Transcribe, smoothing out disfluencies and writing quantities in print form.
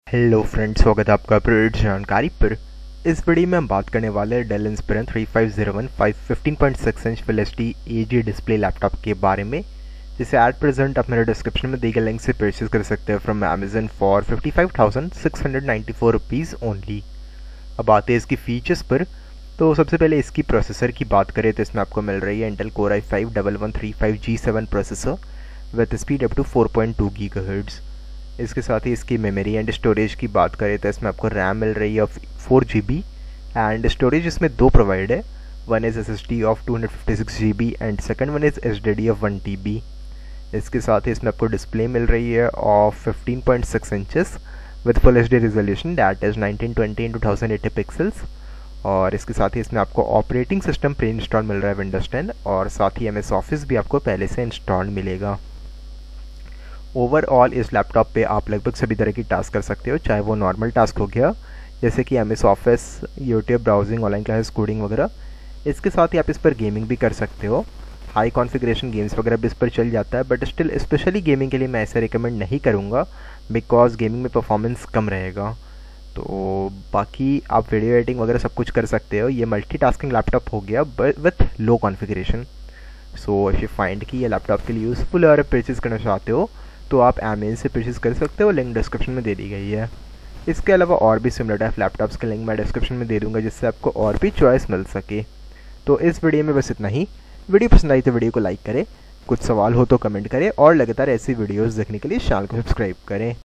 Hello friends, स्वागत है आपका प्रोडक्ट जानकारी पर। इस वीडियो में हम बात करने वाले हैं Dell Inspiron 3501 15.6 inch full HD AG display laptop के बारे में, जिसे एट प्रेजेंट आप मेरे डिस्क्रिप्शन में दी गई लिंक से परचेज कर सकते हैं from Amazon for 55,694 rupees only. अब आते हैं इसकी फीचर्स पर। तो सबसे पहले इसकी प्रोसेसर की बात करें तो इसमें आपको मिल रही है Intel core i5 1135G7 processor with speed up to 4.2 GHz। इसके साथ ही इसकी मेमोरी एंड स्टोरेज की बात करें तो इसमें आपको रैम मिल रही है 4 GB एंड स्टोरेज इसमें दो प्रोवाइड है। One is SSD of 256 GB and second one is HDD of 1 TB। इसके साथ ही इसमें आपको डिस्प्ले मिल रही है of 15.6 inches with full HD resolution that is 1920 × 1080 pixels. और इसके साथ ही इसमें आपको ऑपरेटिंग सिस्टम प्री इंस्टॉल मिल रहा है विंडोज 10 और साथ ही MS ऑफिस भी आपको पहले से इंस्टॉल मिलेगा। ओवरऑल इस लैपटॉप पे आप लगभग सभी तरह की टास्क कर सकते हो, चाहे वो नॉर्मल टास्क हो गया जैसे कि MS office, YouTube browsing, online classes, coding वगैरह। इसके साथ ही आप इस पर गेमिंग भी कर सकते हो। हाई कॉन्फ़िगरेशन गेम्स वगैरह भी इस पर चल जाता है, बट स्टिल स्पेशली गेमिंग के लिए मैं ऐसे रिकमेंड नहीं करूँगा बिकॉज गेमिंग में परफॉर्मेंस कम रहेगा। तो बाकी आप वीडियो एडिटिंग वगैरह सब कुछ कर सकते हो। ये मल्टीटास्किंग लैपटॉप हो गया with low configuration. So if you find कि ये लैपटॉप के लिए यूज़फुल है और परचेज़ करना चाहते हो तो आप अमेज़न से परचेज़ कर सकते हो, लिंक डिस्क्रिप्शन में दे दी गई है। इसके अलावा और भी सिमिलर टाइप लैपटॉप्स के लिंक मैं डिस्क्रिप्शन में दे दूंगा जिससे आपको और भी चॉइस मिल सके। तो इस वीडियो में बस इतना ही। वीडियो पसंद आई तो वीडियो को लाइक करें, कुछ सवाल हो तो कमेंट करें और लगातार ऐसी वीडियोज़ देखने के लिए चैनल को सब्सक्राइब करें।